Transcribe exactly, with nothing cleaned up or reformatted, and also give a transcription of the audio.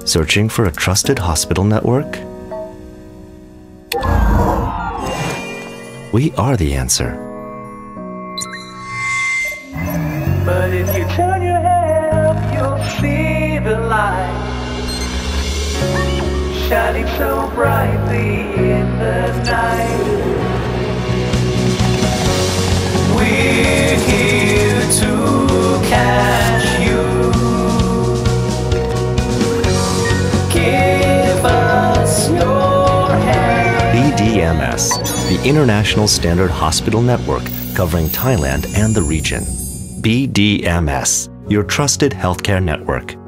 Searching for a trusted hospital network? We are the answer. But if you turn your head up, you'll see the light shining so brightly in the night. We're here to catch you. Give us your hand. B D M S, the International Standard Hospital Network covering Thailand and the region. B D M S, your trusted healthcare network.